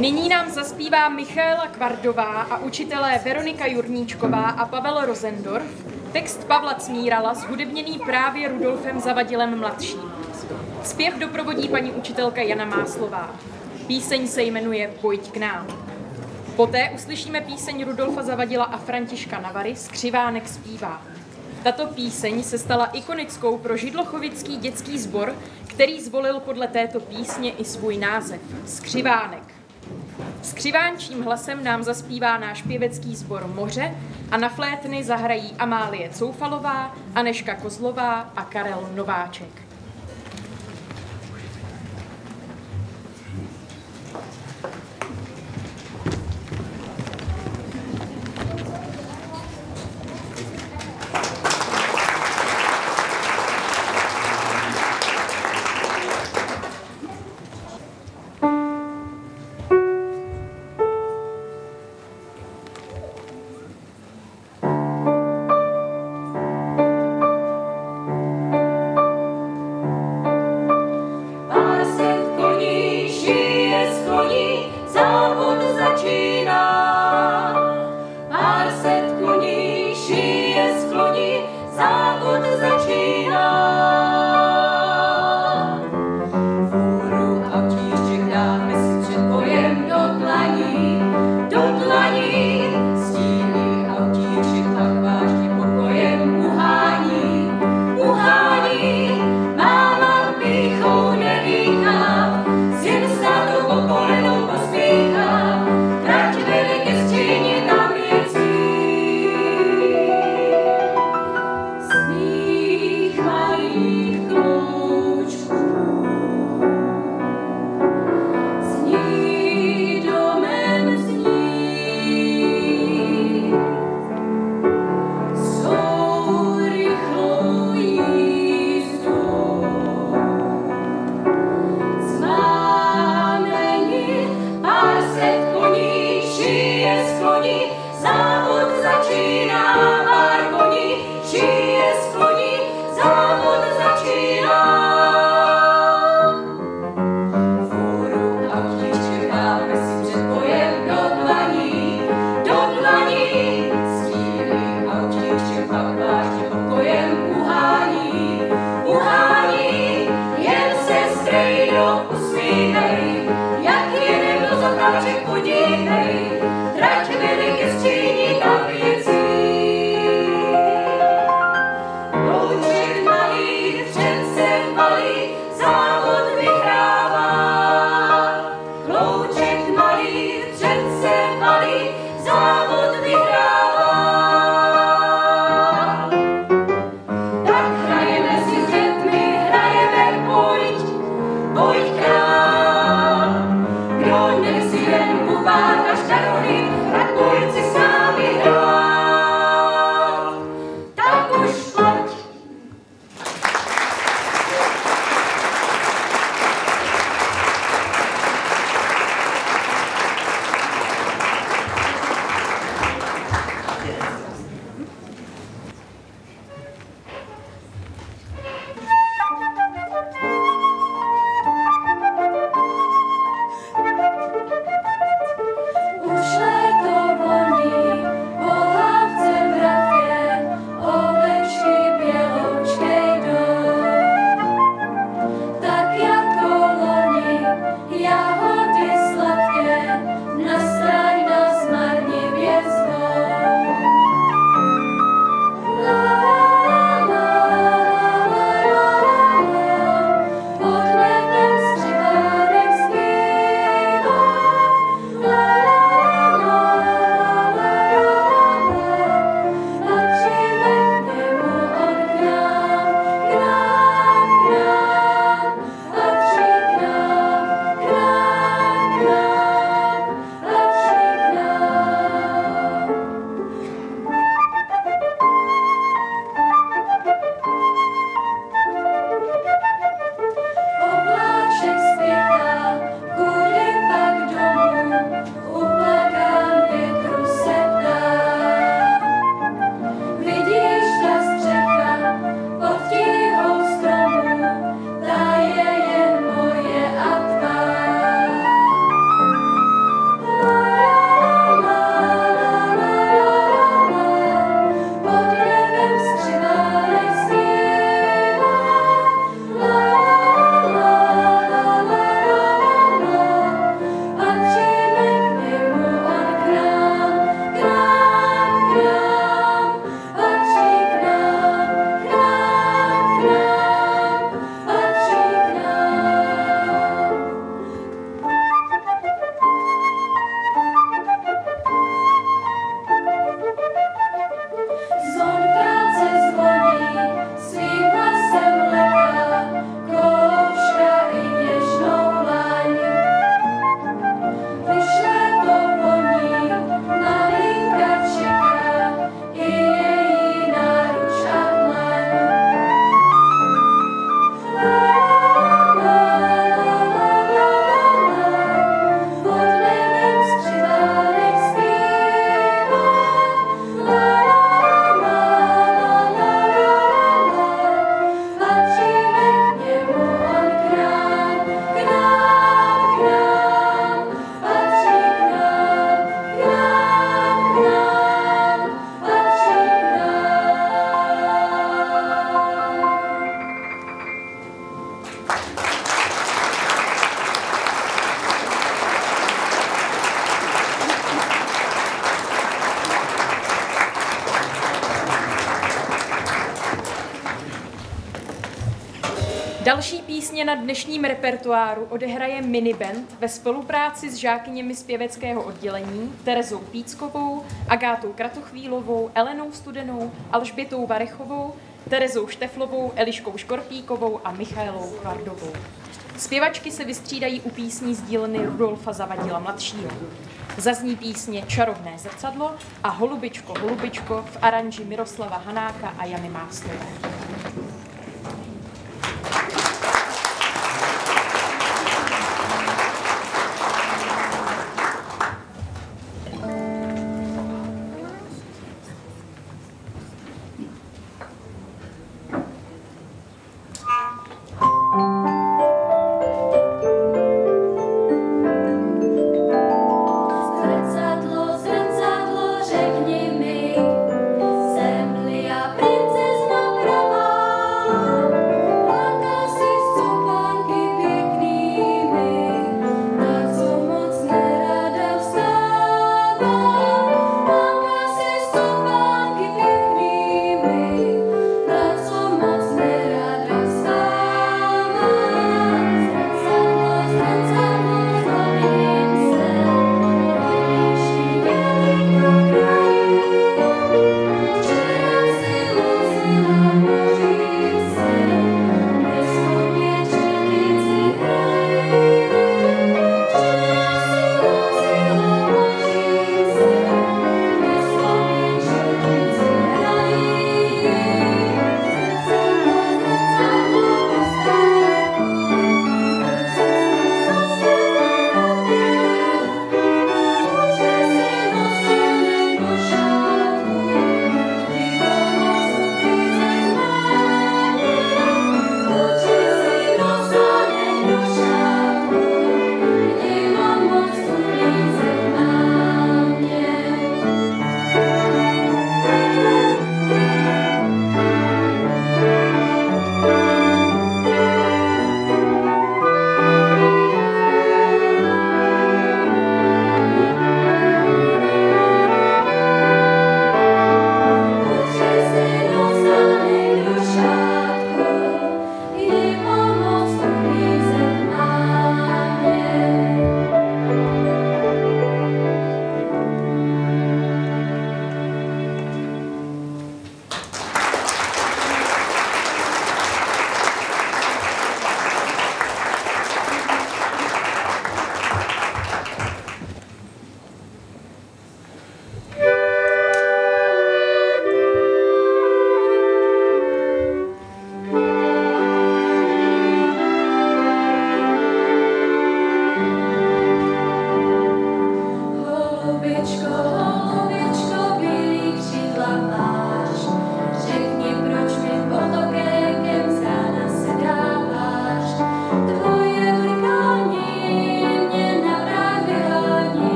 Nyní nám zaspívá Michaela Kvardová a učitelé Veronika Jurníčková a Pavel Rozendorf, text Pavla Cmírala, zhudebněný právě Rudolfem Zavadilem mladším. Zpěv doprovodí paní učitelka Jana Máslová. Píseň se jmenuje Pojď k nám. Poté uslyšíme píseň Rudolfa Zavadila a Františka Navary Skřivánek zpívá. Tato píseň se stala ikonickou pro židlochovický dětský sbor, který zvolil podle této písně i svůj název – Skřivánek. Skřivánčím hlasem nám zaspívá náš pěvecký sbor Moře a na flétny zahrají Amálie Coufalová, Anežka Kozlová a Karel Nováček. Kdo nesi jen bubán až Další písně na dnešním repertoáru odehraje miniband ve spolupráci s žákyněmi zpěveckého oddělení Terezou Píckovou, Agátou Kratochvílovou, Elenou Studenou, Alžbětou Varechovou, Terezou Šteflovou, Eliškou Škorpíkovou a Michaelou Kvardovou. Zpěvačky se vystřídají u písní z dílny Rudolfa Zavadila mladšího. Zazní písně Čarovné zrcadlo a Holubičko, holubičko v aranži Miroslava Hanáka a Jany Máslové. Princezna pravá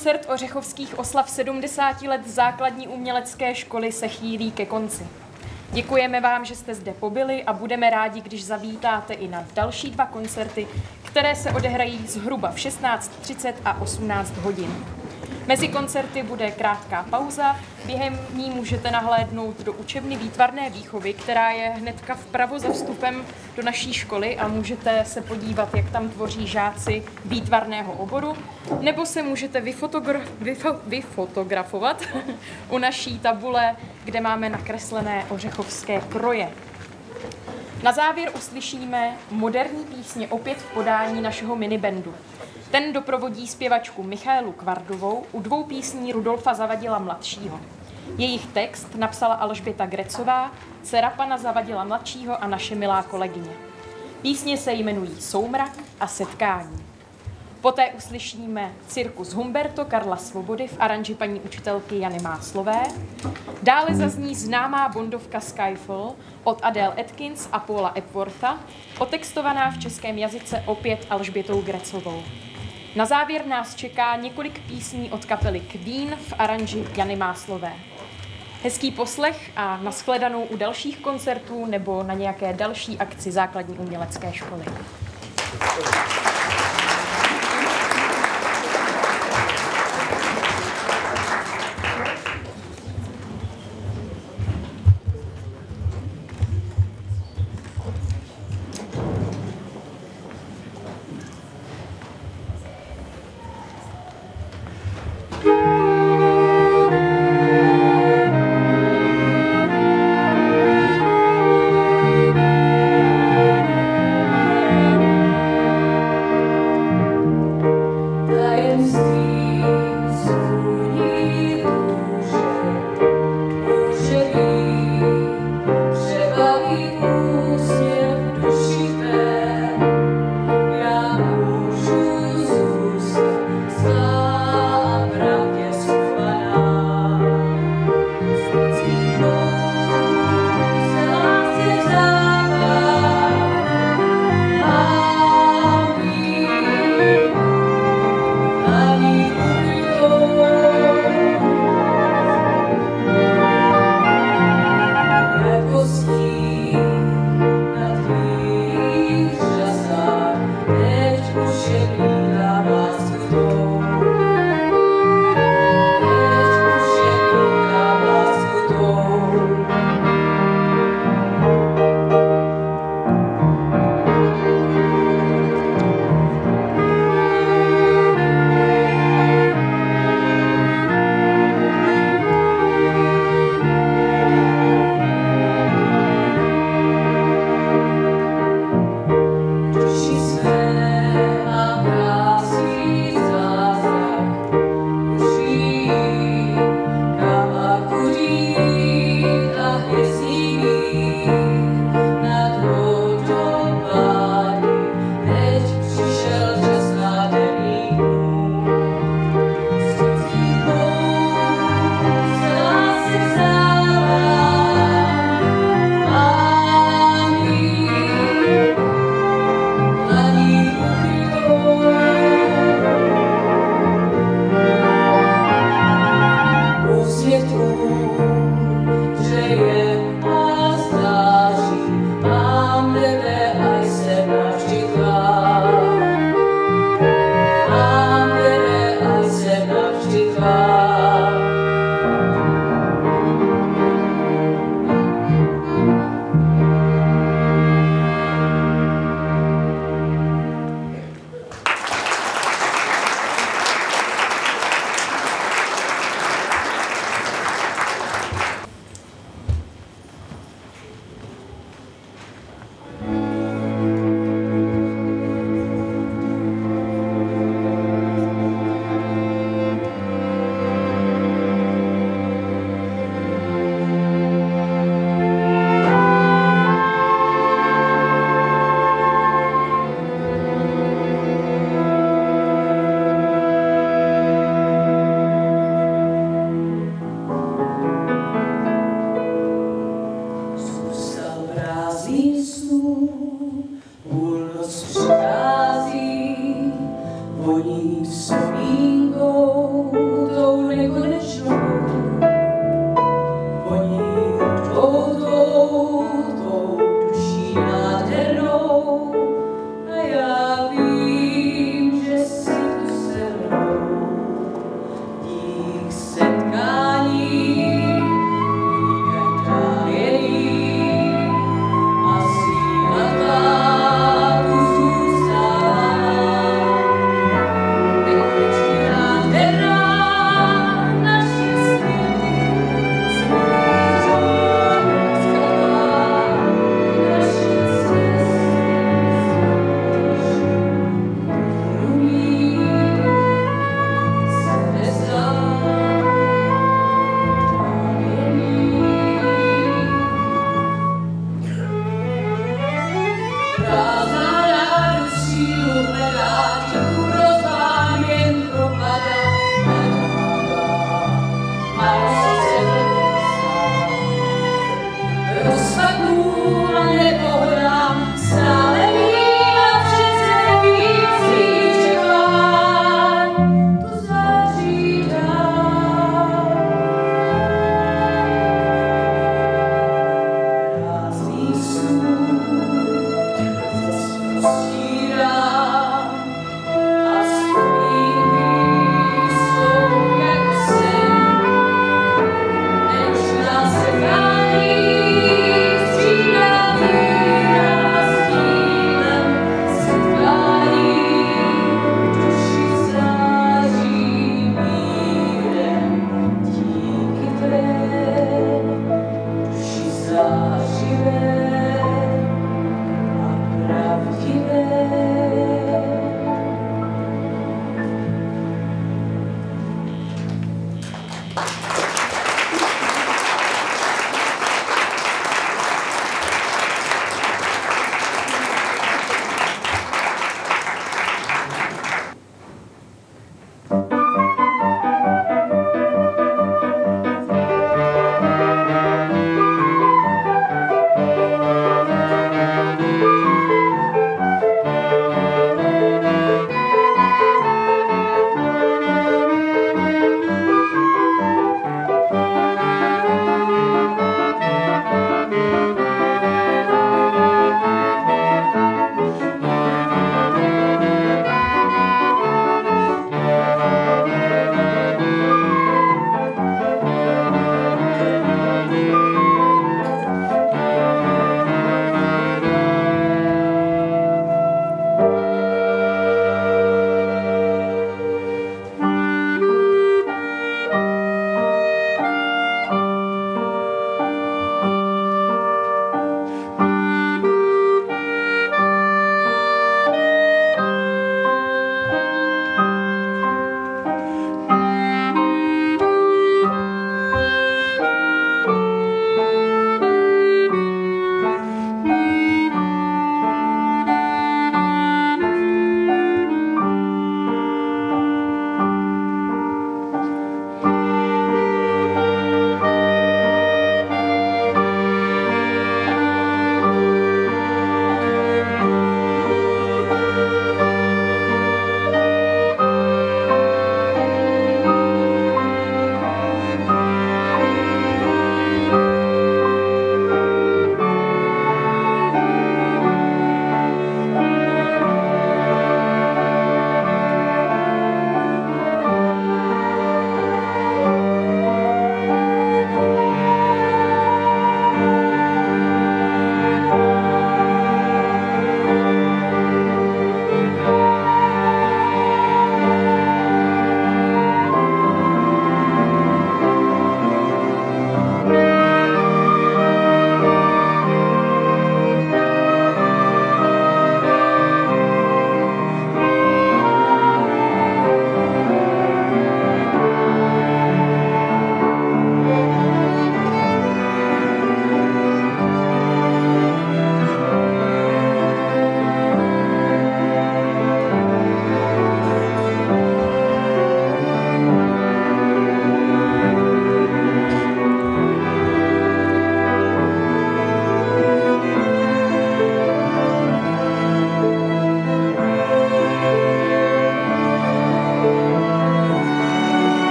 koncert ořechovských oslav sedmdesáti let základní umělecké školy se chýlí ke konci. Děkujeme vám, že jste zde pobyli a budeme rádi, když zavítáte i na další dva koncerty, které se odehrají zhruba v šestnáct třicet a osmnáct hodin. Mezi koncerty bude krátká pauza, během ní můžete nahlédnout do učebny výtvarné výchovy, která je hnedka vpravo za vstupem do naší školy a můžete se podívat, jak tam tvoří žáci výtvarného oboru, nebo se můžete vyfotogra- vyfo- vyfotografovat u naší tabule, kde máme nakreslené ořechovské kroje. Na závěr uslyšíme moderní písně opět v podání našeho minibandu. Ten doprovodí zpěvačku Michaelu Kvardovou u dvou písní Rudolfa Zavadila mladšího. Jejich text napsala Alžběta Grecová, dcera pana Zavadila mladšího a naše milá kolegyně. Písně se jmenují Soumrak a Setkání. Poté uslyšíme Cirkus Humberto Karla Svobody v aranži paní učitelky Jany Máslové. Dále zazní známá bondovka Skyfall od Adele Atkins a Paula Epwortha, otextovaná v českém jazyce opět Alžbětou Grecovou. Na závěr nás čeká několik písní od kapely Queen v aranži Jany Máslové. Hezký poslech a nashledanou u dalších koncertů nebo na nějaké další akci základní umělecké školy.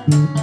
Thank you.